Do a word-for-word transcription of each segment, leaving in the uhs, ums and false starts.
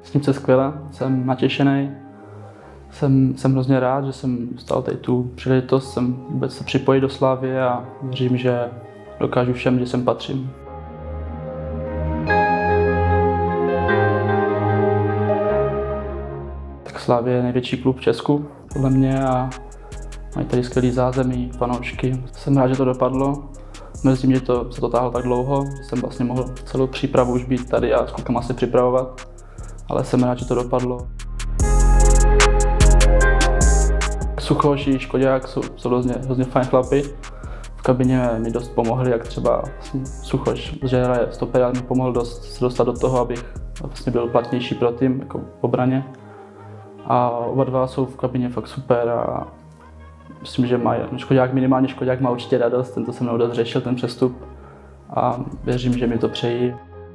Cítím se skvěle, jsem natěšený, jsem, jsem hrozně rád, že jsem dostal tady tu příležitost, jsem vůbec se připojit do Slavie a věřím, že dokážu všem, kde sem patřím. Tak Slavie je největší klub v Česku, podle mě, a mají tady skvělý zázemí, fanoušky. Jsem rád, že to dopadlo. Mrzí mě, že to se to táhlo tak dlouho, že jsem vlastně mohl celou přípravu už být tady a s klukama se připravovat, ale jsem rád, že to dopadlo. Suchoš i Škoďák jsou, jsou hrozně, hrozně fajn chlapi. V kabině mi dost pomohli, jak třeba vlastně Suchoš, že hraje stopera, mi pomohl dost se dostat do toho, abych vlastně byl platnější pro tým, jako v obraně. A oba dva jsou v kabině fakt super a myslím, že má Škoďák, minimálně Škoďák má určitě radost, ten to se mnou dost řešil, ten přestup, a věřím, že mi to přejí.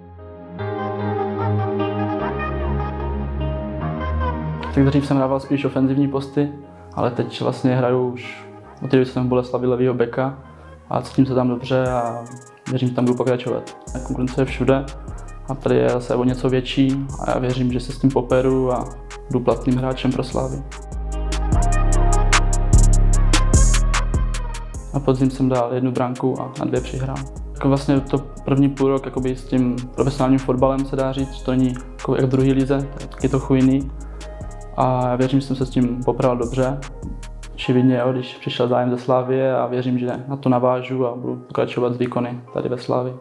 Tak dřív jsem hrával spíš ofenzivní posty, ale teď vlastně hraju už od té doby, co jsem v Boleslavi levýho beka a cítím se tam dobře a věřím, že tam budu pokračovat. Konkurence je všude a tady je zase o něco větší a já věřím, že se s tím poperu a budu platným hráčem pro Slavii. Na podzim jsem dal jednu branku a na dvě přihrál. Jako vlastně to první půl rok jakoby s tím profesionálním fotbalem se dá říct, to není jako jak v druhé lize, to je taky trochu jiný. A já věřím, že jsem se s tím popral dobře. Očividně, jo, když přišel zájem ze Slavie, a věřím, že na to navážu a budu pokračovat s výkony tady ve Slavii.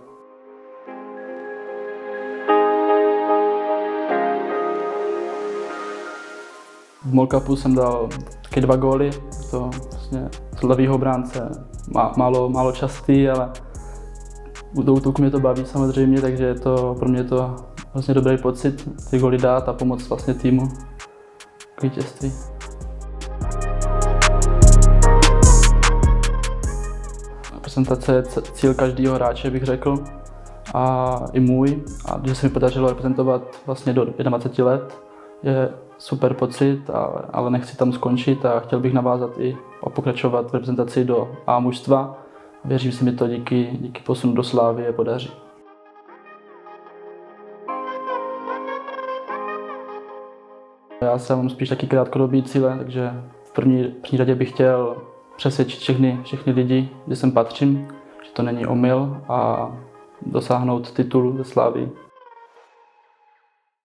V Mall Cupu jsem dal taky dva góly, to vlastně z levýho bránce málo, málo častý, ale u útoku mě to baví samozřejmě, takže je to, pro mě je to vlastně dobrý pocit ty góly dát a pomoct vlastně týmu k vítězství. Reprezentace je cíl každého hráče, bych řekl, a i můj, a že se mi podařilo reprezentovat vlastně do dvaceti jedna let, je super pocit, ale nechci tam skončit a chtěl bych navázat i a pokračovat v reprezentaci do A mužstva. Věřím, že se mi to díky, díky posunu do Slavie podaří. Já jsem mám spíš taky krátkodobý cíle, takže v první, první řadě bych chtěl přesvědčit všechny, všechny lidi, že sem patřím, že to není omyl, a dosáhnout titul ve Slavii.